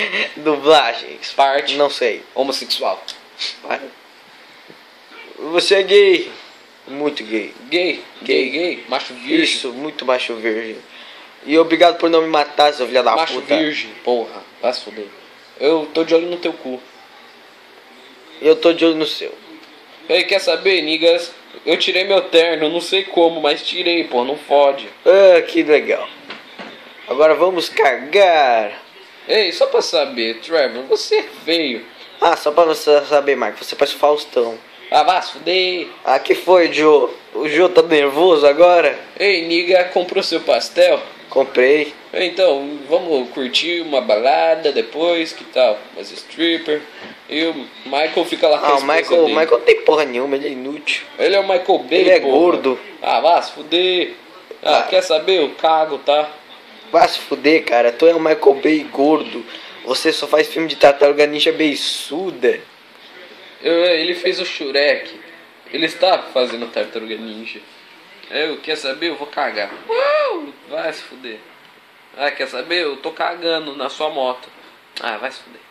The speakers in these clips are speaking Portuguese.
Dublagens. Parte. Não sei. Homossexual. Vai. Você é gay. Muito gay. Gay. Macho virgem. Isso, muito macho virgem. E obrigado por não me matar, seu filho da Macho puta. virgem. Porra, vai se foder. Eu tô de olho no teu cu. Eu tô de olho no seu. Ei, quer saber, niggas? Eu tirei meu terno, não sei como, mas tirei, pô, não fode. Ah, que legal. Agora vamos cagar. Ei, só pra saber, Trevor, você é feio. Ah, só pra você saber, Marco, você parece o Faustão. Ah, vá se fuder. Ah, que foi, Joe? O Joe tá nervoso agora? Ei, niga, comprou seu pastel? Comprei. Então, vamos curtir uma balada depois, que tal? Mas stripper. E o Michael fica lá com a Ah, o esposa Michael dele. não tem porra nenhuma, ele é inútil. Ele é o Michael Bay, Ele é porra. gordo. Ah, vá se fuder. Ah, quer saber? Eu cago, tá? Vai se fuder, cara. Tu é o Michael Bay gordo. Você só faz filme de tartaruga ninja beiçuda. Ele fez o Shurek. Ele está fazendo Tartaruga Ninja. Quer saber? Eu vou cagar. Vai se fuder. Ah, quer saber? Eu tô cagando na sua moto. Ah, vai se fuder.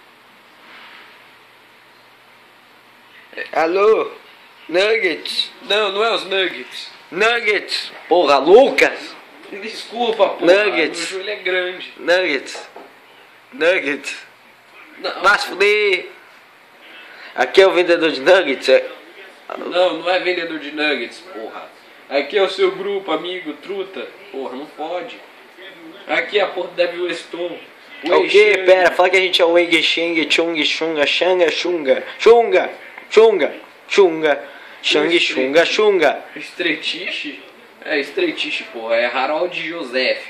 Alô? Nuggets? Não é os Nuggets. Nuggets? Porra, Lucas? Desculpa, pô. Nuggets. Meu joelho é grande. Nuggets? Não, Vai se fuder. Aqui é o vendedor de nuggets. não é vendedor de Nuggets, porra. Aqui é o seu grupo, amigo, truta. Porra, não pode. Aqui é a porra do Devil Stone. O que? Pera, fala que a gente é o Wang Sheng, Chung, Xunga, Xanga, Xunga, Xunga, Xunga, Xunga, Xang, Xunga, Xunga. Streetish? Streetish, porra. É Harold Joseph.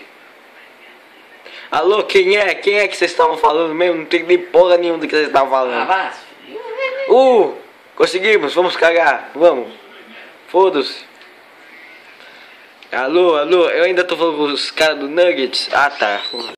Alô, quem é? Quem é que vocês estavam falando mesmo? Não tem nem porra nenhuma do que vocês estavam falando. Ah, vá. Conseguimos, vamos cagar, vamos. Foda-se. Alô, eu ainda tô falando com os caras do Nuggets. Ah, tá.